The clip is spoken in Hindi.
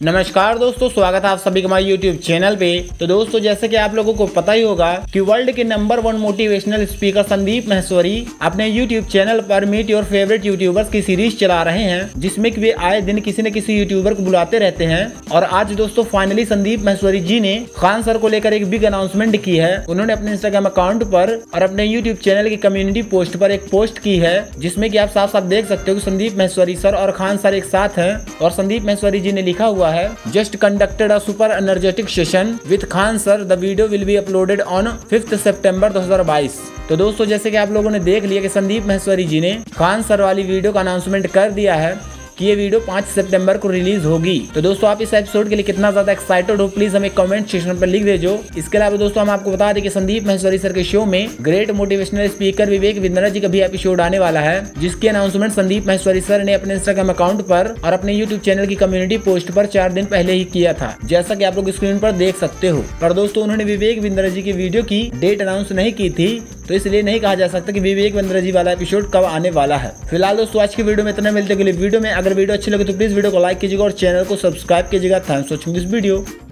नमस्कार दोस्तों, स्वागत है आप सभी का हमारे यूट्यूब चैनल पे। तो दोस्तों, जैसे कि आप लोगों को पता ही होगा कि वर्ल्ड के number 1 motivational speaker Sandeep Maheshwari अपने यूट्यूब चैनल पर मीट योर फेवरेट यूट्यूबर्स की सीरीज चला रहे हैं, जिसमें कि वे आए दिन किसी न किसी यूट्यूबर को बुलाते रहते हैं। और आज दोस्तों फाइनली संदीप माहेश्वरी जी ने खान सर को लेकर एक बिग अनाउंसमेंट की है। उन्होंने अपने इंस्टाग्राम अकाउंट पर और अपने यूट्यूब चैनल की कम्युनिटी पोस्ट पर एक पोस्ट की है, जिसमें कि आप साफ साफ देख सकते हो कि संदीप माहेश्वरी सर और खान सर एक साथ हैं। और संदीप माहेश्वरी जी ने लिखा हुआ है, just conducted a super energetic session with Khan sir, the video will be uploaded on 5 सितंबर 2022। तो दोस्तों, जैसे कि आप लोगों ने देख लिया कि संदीप माहेश्वरी जी ने खान सर वाली वीडियो का अनाउंसमेंट कर दिया है कि ये वीडियो 5 सितंबर को रिलीज होगी। तो दोस्तों, आप इस एपिसोड के लिए कितना ज्यादा एक्साइटेड हो, प्लीज हमें कमेंट सेक्शन पर लिख दीजिए। इसके अलावा दोस्तों, हम आपको बता दें कि संदीप माहेश्वरी सर के शो में great motivational speaker Vivek Bindra ji का भी एपिसोड आने वाला है, जिसकी अनाउंसमेंट संदीप माहेश्वरी सर ने अपने इंस्टाग्राम अकाउंट पर और अपने यूट्यूब चैनल की कम्युनिटी पोस्ट पर 4 दिन पहले ही किया था, जैसा कि आप लोग स्क्रीन पर देख सकते हो। पर दोस्तों, उन्होंने विवेक बिंद्रा जी की वीडियो की डेट अनाउंस नहीं की थी, तो इसलिए नहीं कहा जा सकता कि विवेक बिंद्रा जी वाला एपिसोड कब आने वाला है। फिलहाल दोस्तों, आज की वीडियो में इतना। मिलते हैं अगली वीडियो में। अगर वीडियो अच्छी लगे तो प्लीज वीडियो को लाइक कीजिएगा और चैनल को सब्सक्राइब कीजिएगा। Thanks for watching this video.